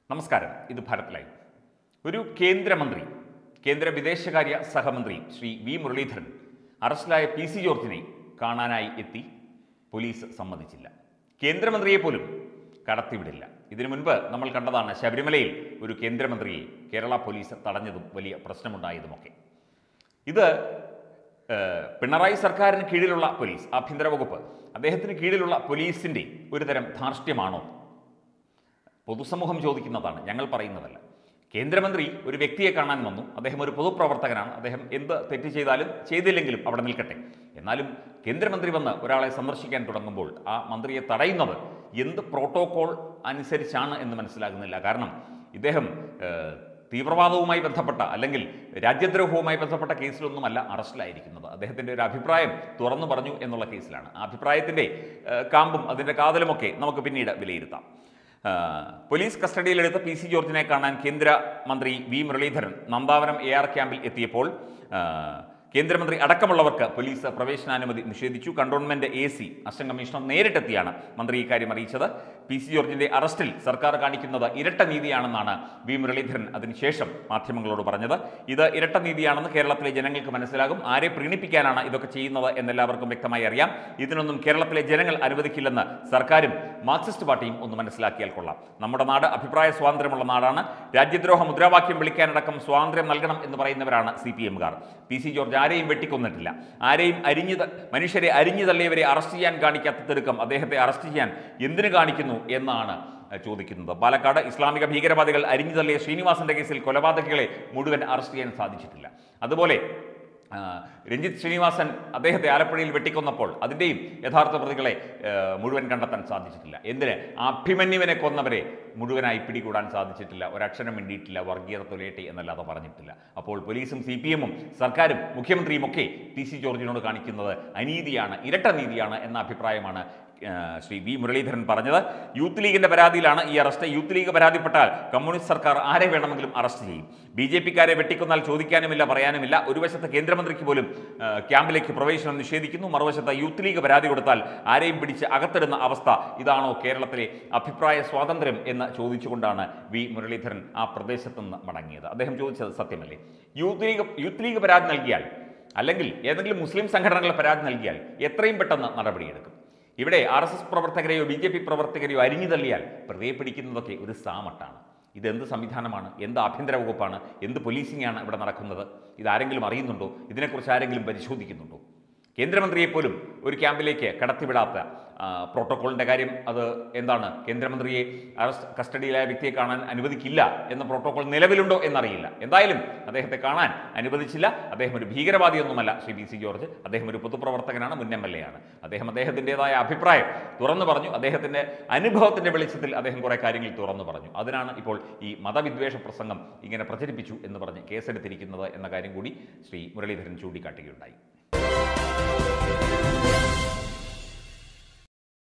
നമസ്കാരം, ഇത് ഭാരത് ലൈവ്. ഒരു കേന്ദ്രമന്ത്രി, കേന്ദ്ര വിദേശകാര്യ സഹമന്ത്രി ശ്രീ വി മുരളീധരൻ അറസ്റ്റിലായ PC ജോർജിനെ കാണാനായി എത്തി. പോലീസ് സമ്മതിച്ചില്ല. കേന്ദ്രമന്ത്രിയെ പോലും കടത്തിവിടില്ല. ഇതിനു മുൻപ് നമ്മൾ കണ്ടതാണ് ശബരിമലയിൽ ഒരു കേന്ദ്രമന്ത്രിയെ കേരള പോലീസ് തടഞ്ഞതും വലിയ പ്രശ്നമുണ്ടായതുമൊക്കെ. ഇത് പിണറായി സർക്കാരിന് കീഴിലുള്ള പോലീസ്, ആഭ്യന്തര വകുപ്പ്, അദ്ദേഹത്തിന് കീഴിലുള്ള പോലീസിൻ്റെ ഒരു തരം ധാർഷ്ട്യമാണോ? പൊതുസമൂഹം ചോദിക്കുന്നതാണ്, ഞങ്ങൾ പറയുന്നതല്ല. കേന്ദ്രമന്ത്രി ഒരു വ്യക്തിയെ കാണാൻ വന്നു. അദ്ദേഹം ഒരു പൊതുപ്രവർത്തകനാണ്. അദ്ദേഹം എന്ത് തെറ്റ് ചെയ്താലും ചെയ്തില്ലെങ്കിലും അവിടെ നിൽക്കട്ടെ. എന്നാലും കേന്ദ്രമന്ത്രി വന്ന് ഒരാളെ സന്ദർശിക്കാൻ തുടങ്ങുമ്പോൾ ആ മന്ത്രിയെ തടയുന്നത് എന്ത് പ്രോട്ടോകോൾ അനുസരിച്ചാണ് എന്ന് മനസ്സിലാകുന്നില്ല. കാരണം ഇദ്ദേഹം തീവ്രവാദവുമായി ബന്ധപ്പെട്ട അല്ലെങ്കിൽ രാജ്യദ്രോഹവുമായി ബന്ധപ്പെട്ട കേസിലൊന്നുമല്ല അറസ്റ്റിലായിരിക്കുന്നത്. അദ്ദേഹത്തിൻ്റെ ഒരു അഭിപ്രായം തുറന്നു പറഞ്ഞു എന്നുള്ള കേസിലാണ്. ആ അഭിപ്രായത്തിൻ്റെ കാമ്പും അതിൻ്റെ കാതലുമൊക്കെ നമുക്ക് പിന്നീട് വിലയിരുത്താം. പോലീസ് കസ്റ്റഡിയിലെടുത്ത PC ജോർജിനെ കാണാൻ കേന്ദ്രമന്ത്രി വി മുരളീധരൻ നന്ദാവനം AR ക്യാമ്പിൽ എത്തിയപ്പോൾ കേന്ദ്രമന്ത്രി അടക്കമുള്ളവർക്ക് പോലീസ് പ്രവേശനാനുമതി നിഷേധിച്ചു. കണ്ടോൺമെന്റ് AC അസിസ്റ്റന്റ് കമ്മീഷണർ നേരിട്ടെത്തിയാണ് മന്ത്രി ഇക്കാര്യം അറിയിച്ചത്. PC ജോർജിന്റെ അറസ്റ്റിൽ സർക്കാർ കാണിക്കുന്നത് ഇരട്ട നീതിയാണെന്നാണ് വി മുരളീധരൻ അതിനുശേഷം മാധ്യമങ്ങളോട് പറഞ്ഞത്. ഇത് ഇരട്ട നീതിയാണെന്ന് കേരളത്തിലെ ജനങ്ങൾക്ക് മനസ്സിലാകും. ആരെ പ്രീണിപ്പിക്കാനാണ് ഇതൊക്കെ ചെയ്യുന്നത് എന്നെല്ലാവർക്കും വ്യക്തമായി അറിയാം. ഇതിനൊന്നും കേരളത്തിലെ ജനങ്ങൾ അനുവദിക്കില്ലെന്ന് സർക്കാരും മാർക്സിസ്റ്റ് പാർട്ടിയും ഒന്ന് മനസ്സിലാക്കിയാൽ കൊള്ളാം. നമ്മുടെ നാട് അഭിപ്രായ സ്വാതന്ത്ര്യമുള്ള നാടാണ്. രാജ്യദ്രോഹ മുദ്രാവാക്യം വിളിക്കാനടക്കം സ്വാതന്ത്ര്യം നൽകണം എന്ന് പറയുന്നവരാണ് CPIMകാർ. PC ജോർജ് ആരെയും വെട്ടിക്കൊന്നിട്ടില്ല. ആരെയും മനുഷ്യരെ അരിഞ്ഞു തള്ളിയവരെ അറസ്റ്റ് ചെയ്യാൻ കാണിക്കാത്ത തിടുക്കം അദ്ദേഹത്തെ അറസ്റ്റ് ചെയ്യാൻ എന്തിനു കാണിക്കുന്നു എന്നാണ് ചോദിക്കുന്നത്. പാലക്കാട് ഇസ്ലാമിക ഭീകരവാദികൾ അരിഞ്ഞു തള്ളിയ ശ്രീനിവാസന്റെ കേസിൽ കൊലപാതകികളെ മുഴുവൻ അറസ്റ്റ് ചെയ്യാൻ സാധിച്ചിട്ടില്ല. അതുപോലെ രഞ്ജിത്ത് ശ്രീനിവാസൻ അദ്ദേഹത്തെ ആലപ്പുഴയിൽ വെട്ടിക്കൊന്നപ്പോൾ അതിൻ്റെയും യഥാർത്ഥ പ്രതികളെ മുഴുവൻ കണ്ടെത്താൻ സാധിച്ചിട്ടില്ല. എന്തിന്? അഭിമന്യുവിനെ കൊന്നവരെ മുഴുവനായി പിടികൂടാൻ സാധിച്ചിട്ടില്ല. ഒരക്ഷരം വേണ്ടിയിട്ടില്ല. വർഗീയത തൊലയട്ടെ എന്നല്ലാതെ പറഞ്ഞിട്ടില്ല. അപ്പോൾ പോലീസും CPIMും സർക്കാരും മുഖ്യമന്ത്രിയും ഒക്കെ PC ജോർജിനോട് കാണിക്കുന്നത് അനീതിയാണ്, ഇരട്ട നീതിയാണ് എന്ന അഭിപ്രായമാണ് ശ്രീ വി മുരളീധരൻ പറഞ്ഞത്. യൂത്ത് ലീഗിന്റെ പരാതിയിലാണ് ഈ അറസ്റ്റ്. യൂത്ത് ലീഗ് പരാതിപ്പെട്ടാൽ കമ്മ്യൂണിസ്റ്റ് സർക്കാർ ആരെ വേണമെങ്കിലും അറസ്റ്റ് ചെയ്യും. BJPക്കാരെ വെട്ടിക്കൊന്നാൽ ചോദിക്കാനുമില്ല, പറയാനുമില്ല. ഒരു വശത്ത് കേന്ദ്രമന്ത്രിക്ക് പോലും ക്യാമ്പിലേക്ക് പ്രവേശനം നിഷേധിക്കുന്നു, മറുവശത്ത് യൂത്ത് ലീഗ് പരാതി കൊടുത്താൽ ആരെയും പിടിച്ച് അകത്തിടുന്ന അവസ്ഥ. ഇതാണോ കേരളത്തിലെ അഭിപ്രായ സ്വാതന്ത്ര്യം എന്ന് ചോദിച്ചുകൊണ്ടാണ് വി മുരളീധരൻ ആ പ്രദേശത്ത് നിന്ന് മടങ്ങിയത്. അദ്ദേഹം ചോദിച്ചത് സത്യമല്ലേ? യൂത്ത് ലീഗ് പരാതി നൽകിയാൽ അല്ലെങ്കിൽ ഏതെങ്കിലും മുസ്ലിം സംഘടനകൾ പരാതി നൽകിയാൽ എത്രയും പെട്ടെന്ന് നടപടിയെടുക്കും. ഇവിടെ RSS പ്രവർത്തകരെയോ BJP പ്രവർത്തകരെയോ അരിഞ്ഞു തള്ളിയാൽ പ്രതിയെ പിടിക്കുന്നതൊക്കെ ഒരു സാമട്ടാണ്. ഇതെന്ത് സംവിധാനമാണ്? എന്ത് ആഭ്യന്തര വകുപ്പാണ്? എന്ത് പോലീസിംഗാണ് ഇവിടെ നടക്കുന്നത്? ഇതാരെങ്കിലും അറിയുന്നുണ്ടോ? ഇതിനെക്കുറിച്ച് ആരെങ്കിലും പരിശോധിക്കുന്നുണ്ടോ? കേന്ദ്രമന്ത്രിയെപ്പോലും ഒരു ക്യാമ്പിലേക്ക് കടത്തിവിടാത്ത പ്രോട്ടോക്കോളിൻ്റെ കാര്യം അത് എന്താണ്? കേന്ദ്രമന്ത്രിയെ കസ്റ്റഡിയിലായ വ്യക്തിയെ കാണാൻ അനുവദിക്കില്ല എന്ന പ്രോട്ടോക്കോൾ നിലവിലുണ്ടോ എന്നറിയില്ല. എന്തായാലും അദ്ദേഹത്തെ കാണാൻ അനുവദിച്ചില്ല. അദ്ദേഹം ഒരു ഭീകരവാദിയൊന്നുമല്ല ശ്രീ PC ജോർജ്. അദ്ദേഹം ഒരു പൊതുപ്രവർത്തകനാണ്, മുൻ MLA ആണ്. അദ്ദേഹത്തിൻ്റെതായ അഭിപ്രായം തുറന്നു പറഞ്ഞു. അദ്ദേഹത്തിൻ്റെ അനുഭവത്തിൻ്റെ വെളിച്ചത്തിൽ അദ്ദേഹം കുറേ കാര്യങ്ങൾ തുറന്നു പറഞ്ഞു. അതിനാണ് ഇപ്പോൾ ഈ മതവിദ്വേഷ പ്രസംഗം ഇങ്ങനെ പ്രചരിപ്പിച്ചു എന്ന് പറഞ്ഞ് കേസെടുത്തിരിക്കുന്നത് എന്ന കാര്യം കൂടി ശ്രീ മുരളീധരൻ ചൂണ്ടിക്കാട്ടുകയുണ്ടായി.